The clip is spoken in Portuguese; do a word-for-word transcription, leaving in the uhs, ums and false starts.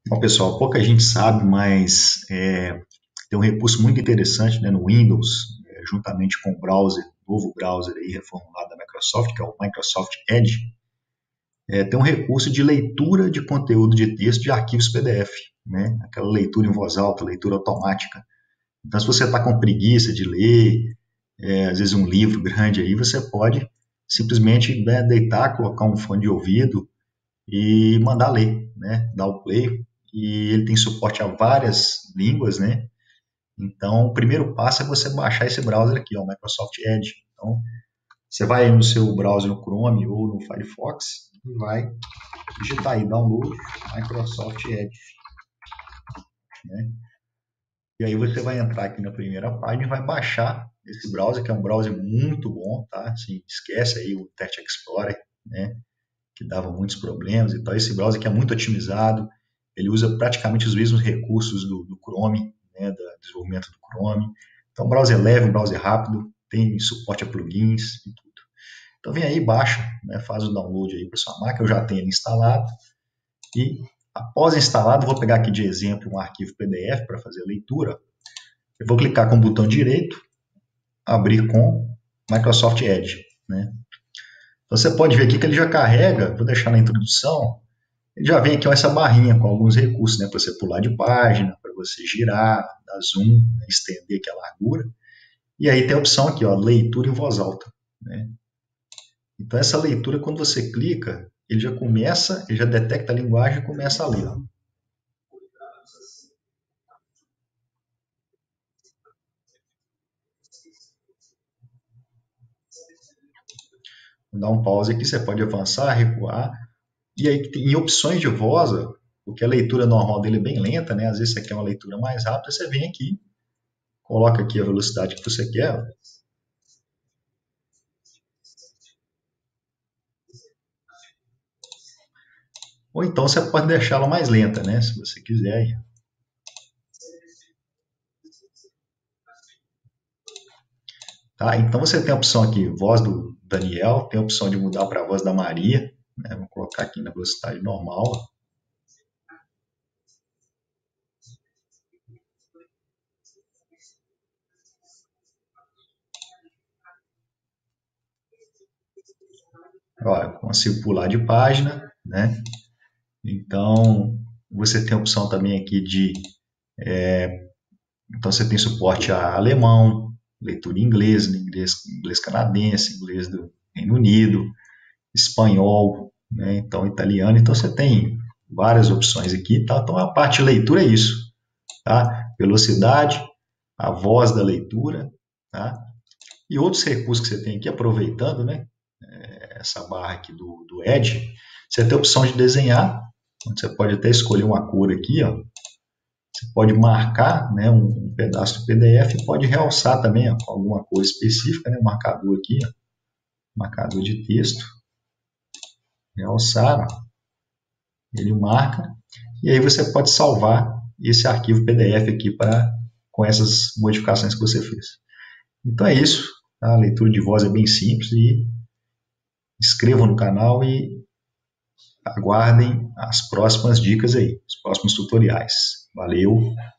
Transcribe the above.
Bom, pessoal, pouca gente sabe, mas é, tem um recurso muito interessante, né, no Windows, é, juntamente com o browser, novo browser aí reformulado da Microsoft, que é o Microsoft Edge, é, tem um recurso de leitura de conteúdo de texto de arquivos P D F, né, aquela leitura em voz alta, leitura automática. Então, se você está com preguiça de ler, é, às vezes um livro grande aí, você pode simplesmente, né, deitar, colocar um fone de ouvido e mandar ler, né? Dar o play. E ele tem suporte a várias línguas, né? Então, o primeiro passo é você baixar esse browser aqui, ó, o Microsoft Edge. Então, você vai no seu browser no Chrome ou no Firefox e vai digitar aí, download Microsoft Edge, né? E aí você vai entrar aqui na primeira página e vai baixar esse browser, que é um browser muito bom, tá? Assim, esquece aí o Internet Explorer, né? Que dava muitos problemas. Então, esse browser que é muito otimizado, ele usa praticamente os mesmos recursos do, do Chrome, né, do desenvolvimento do Chrome. Então, um browser leve, um browser rápido, tem suporte a plugins e tudo. Então, vem aí, baixa, né, faz o download aí para sua máquina, eu já tenho ele instalado. E, após instalado, vou pegar aqui de exemplo um arquivo P D F para fazer a leitura. Eu vou clicar com o botão direito, abrir com Microsoft Edge, né? Então, você pode ver aqui que ele já carrega, vou deixar na introdução, ele já vem aqui ó, essa barrinha com alguns recursos, né, para você pular de página, para você girar, dar zoom, né, estender aqui a largura. E aí tem a opção aqui, ó, leitura em voz alta, né? Então essa leitura, quando você clica, ele já começa, ele já detecta a linguagem e começa a ler. Ó. Vou dar um pause aqui, você pode avançar, recuar. E aí em opções de voz, ó, porque a leitura normal dele é bem lenta, né? Às vezes você quer uma leitura mais rápida, você vem aqui, coloca aqui a velocidade que você quer, ó. Ou então você pode deixá-la mais lenta, né? Se você quiser. Tá? Então você tem a opção aqui, voz do Daniel, tem a opção de mudar para a voz da Maria, né? Vou colocar aqui na velocidade normal. Ó, eu consigo pular de página, né? Então você tem a opção também aqui de, é, então você tem suporte a alemão, leitura em inglês, inglês, inglês canadense, inglês do Reino Unido, espanhol, né? Então italiano. Então você tem várias opções aqui, tá? Então a parte de leitura é isso, tá? Velocidade, a voz da leitura, tá? E outros recursos que você tem aqui, aproveitando, né, essa barra aqui do, do Edge, você tem a opção de desenhar, onde você pode até escolher uma cor aqui, ó. Você pode marcar, né, um, um pedaço do P D F e pode realçar também ó, com alguma cor específica, né, um marcador aqui, ó, marcador de texto, realçar, ó, ele marca, e aí você pode salvar esse arquivo P D F aqui para com essas modificações que você fez. Então é isso, tá? A leitura de voz é bem simples e inscrevam no canal e aguardem as próximas dicas aí, os próximos tutoriais. Valeu!